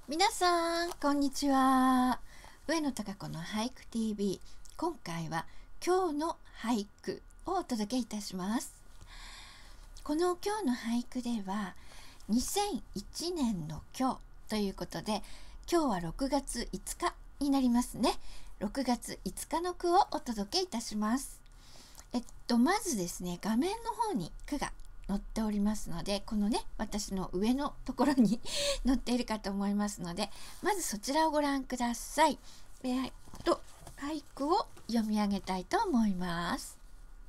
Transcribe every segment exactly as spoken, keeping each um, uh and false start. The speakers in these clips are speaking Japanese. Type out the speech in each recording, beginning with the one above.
皆さんこんにちは。上野貴子の俳句 ティーブイ、 今回は今日の俳句をお届けいたします。この今日の俳句ではにせんいちねんの今日ということで、今日はろくがついつかになりますね。ろくがついつかの句をお届けいたします。えっとまずですね、画面の方に句が載っておりますので、このね私の上のところに載っているかと思いますので、まずそちらをご覧ください。えー、っと俳句を読み上げたいと思います。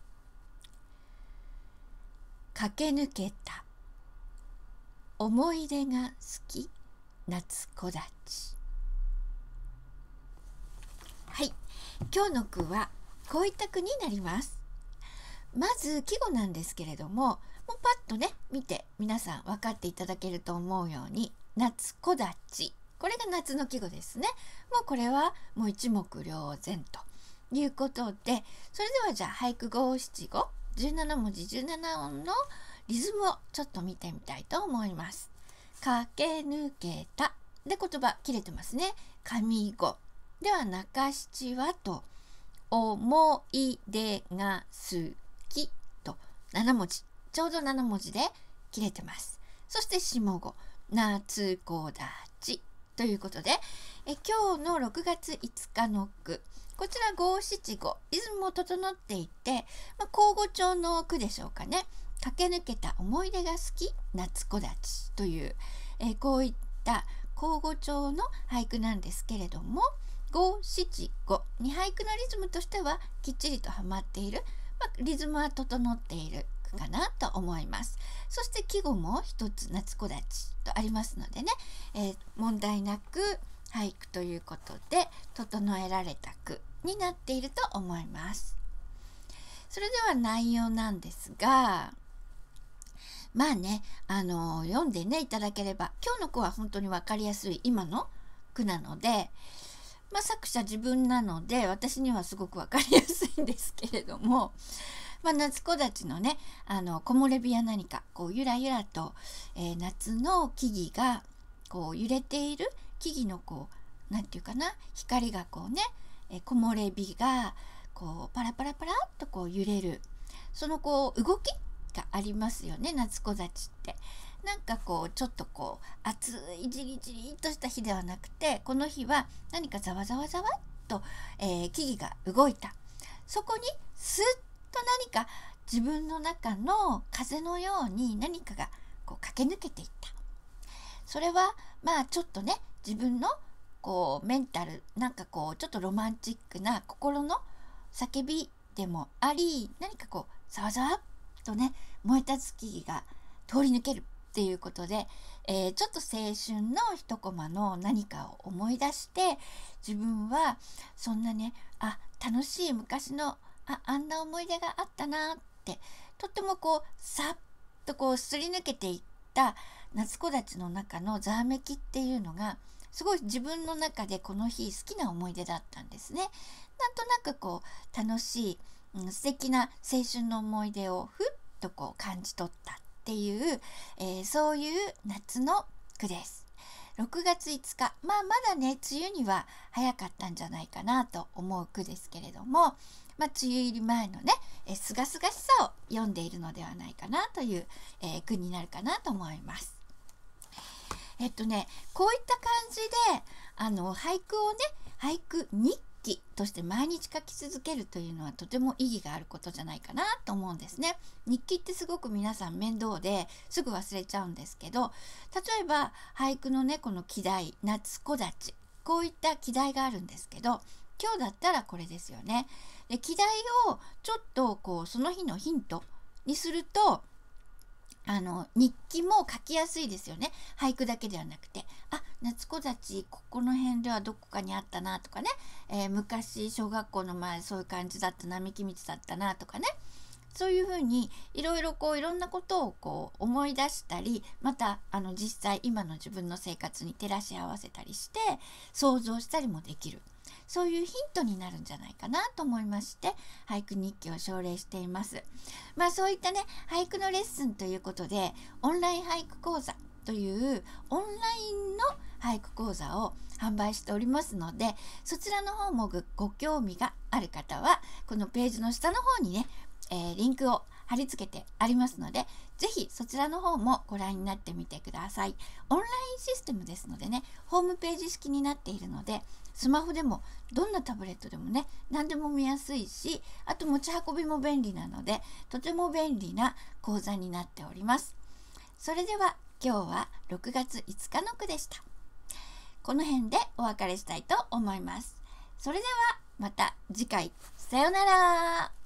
駆け抜けた思い出が好き夏木立。はい、今日の句はこういった句になります。まず季語なんですけれども、もうパッとね見て皆さん分かっていただけると思うように、夏木立、これが夏の季語ですね。もうこれはもう一目瞭然ということで、それではじゃあ俳句五七五じゅうななもじじゅうなな音のリズムをちょっと見てみたいと思います。駆け抜けたで言葉切れてますね。上五では中七はと思い出が好きとなな文字、ちょうどなな文字で切れてます。そして下五夏木立ということで、え今日のろくがついつかの句、こちら五七五リズムも整っていて、まあ、口語調の句でしょうかね。駆け抜けた思い出が好き夏木立という、えこういった口語調の俳句なんですけれども、五七五に俳句のリズムとしてはきっちりとはまっている、まあ、リズムは整っている句かなと思います。そして季語も一つ夏木立とありますのでね、えー、問題なく俳句ということで整えられた句になっていると思います。それでは内容なんですが、まあね、あの読んでねいただければ、今日の句は本当に分かりやすい今の句なので、まあ、作者自分なので私にはすごく分かりやすいんですけれども、まあ、夏木立のねあの木漏れ日や何かこうゆらゆらと、えー、夏の木々がこう揺れている、木々のこうなんていうかな、光がこうね、えー、木漏れ日がこうパラパラパラっとこう揺れる、そのこう動きがありますよね。夏木立ってなんかこうちょっとこう暑いじりじりとした日ではなくて、この日は何かざわざわざわっと、えー、木々が動いた、そこにスッと何か自分の中の風のように何かがこう駆け抜けていった。それはまあちょっとね自分のこうメンタル、なんかこうちょっとロマンチックな心の叫びでもあり、何かこうざわざわっとね燃え立つ木々が通り抜けるっていうことで、えー、ちょっと青春の一コマの何かを思い出して、自分はそんなね、あ楽しい昔のああんな思い出があったなって、とってもこうさっとこうすり抜けていった夏木立の中のざわめきっていうのがすごい自分の中でこの日好きな思い出だったんですね。なんとなくこう楽しい、うん、素敵な青春の思い出をふっとこう感じ取ったっていう、えー、そういう夏の句です。ろくがついつか、まあまだね梅雨には早かったんじゃないかなと思う句ですけれども、まあ、梅雨入り前のねすがすがしさを読んでいるのではないかなという、えー、句になるかなと思います。えっとねこういった感じであの俳句をね俳句日記として毎日書き続けるというのはとても意義があることじゃないかなと思うんですね。日記ってすごく皆さん面倒ですぐ忘れちゃうんですけど、例えば俳句のねこの季題夏木立、こういった季題があるんですけど、今日だったらこれですよね。で季題をちょっとこうその日のヒントにすると、あの日記も書きやすいですよね。俳句だけではなくて、あ夏木立ここの辺ではどこかにあったなとかね、えー、昔小学校の前そういう感じだった並木道だったなとかね、そういうふうにいろいろこういろんなことをこう思い出したり、またあの実際今の自分の生活に照らし合わせたりして想像したりもできる、そういうヒントになるんじゃないかなと思いまして俳句日記を奨励しています。まあそういったね俳句のレッスンということでオンライン俳句講座というオンラインの俳句講座を販売しておりますので、そちらの方も ご, ご興味がある方はこのページの下の方にね、えー、リンクを貼り付けてありますので、ぜひそちらの方もご覧になってみてください。オンラインシステムですのでね、ホームページ式になっているので、スマホでもどんなタブレットでもね、何でも見やすいし、あと持ち運びも便利なので、とても便利な講座になっております。それでは今日はろくがついつかの句でした。この辺でお別れしたいと思います。それではまた次回、さようなら。